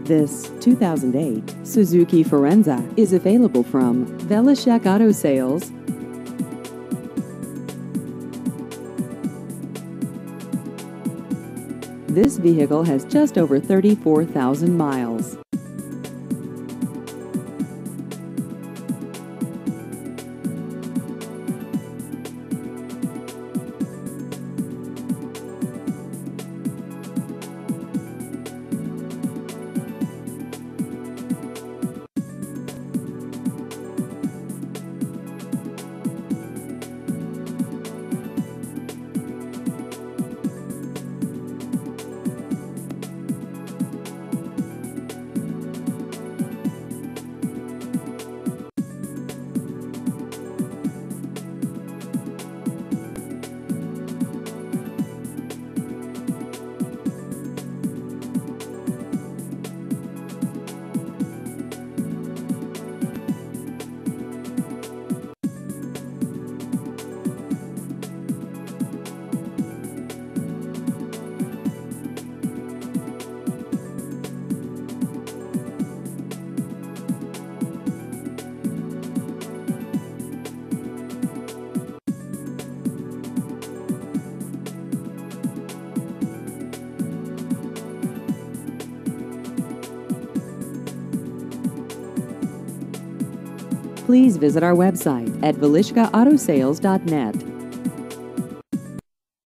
This 2008 Suzuki Forenza is available from Velishek Auto Sales. This vehicle has just over 34,000 miles. Please visit our website at velishkaautosales.net.